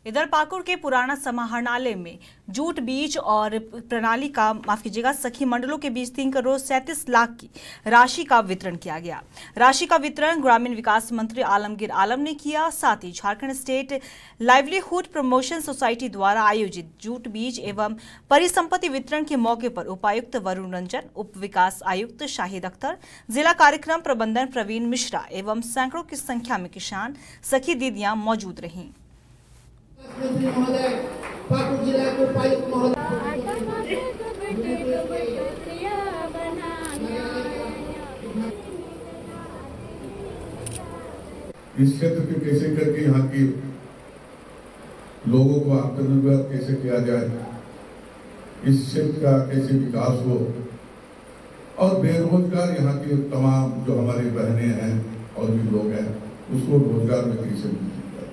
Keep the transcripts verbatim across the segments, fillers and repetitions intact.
इधर पाकुड़ के पुराना समाहरणालय में जूट बीज और प्रणाली का माफ कीजिएगा सखी मंडलों के बीच तीन करोड़ सैंतीस लाख की राशि का वितरण किया गया। राशि का वितरण ग्रामीण विकास मंत्री आलमगीर आलम ने किया। साथ ही Jharkhand state livelihood promotion society द्वारा आयोजित जूट बीज एवं परिसंपत्ति वितरण के मौके पर उपायुक्त वरुण रंजन, उप विकास आयुक्त शाहिद अख्तर, जिला कार्यक्रम प्रबंधन प्रवीण मिश्रा एवं सैकड़ों की संख्या में किसान सखी दीदियां मौजूद रहीं। मंत्री महोदय, पाकुड़ जिला के उपायुक्त महोदय, इस क्षेत्र के कैसे करके यहाँ के लोगों को आत्मनिर्भर कैसे किया जाए, इस क्षेत्र का कैसे विकास हो और बेरोजगार यहाँ के तमाम जो हमारी बहनें हैं और भी लोग हैं उसको रोजगार में कैसे मिल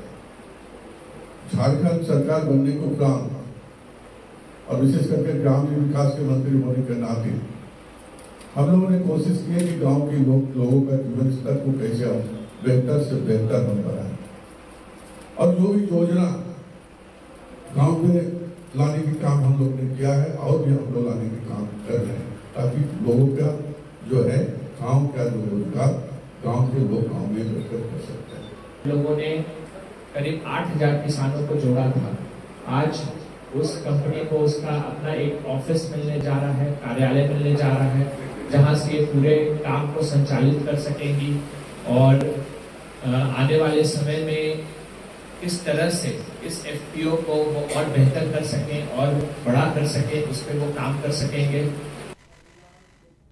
झारखंड सरकार बनने के उपरांत और विशेष करके ग्रामीण विकास के मंत्री होने के नाते हम लोगों ने कोशिश की है कि गांव के लोग लोगों का जीवन स्तर को कैसे हम बेहतर से बेहतर बन बनाए और जो भी योजना गांव में लाने के काम हम लोग ने किया है और भी हम लोग लाने के काम कर रहे हैं ताकि लोगों का जो है गांव का जो रोजगार गांव के लोग गांव में बेहतर कर सकते हैं। लोगों ने करीब आठ हजार किसानों को जोड़ा था। आज उस कंपनी को उसका अपना एक ऑफिस मिलने जा रहा है, कार्यालय मिलने जा रहा है, जहां से पूरे काम को संचालित कर सकेंगी और आने वाले समय में किस तरह से इस एफपीओ को वो और बेहतर कर सकें और बड़ा कर सकें, उस पर वो काम कर सकेंगे।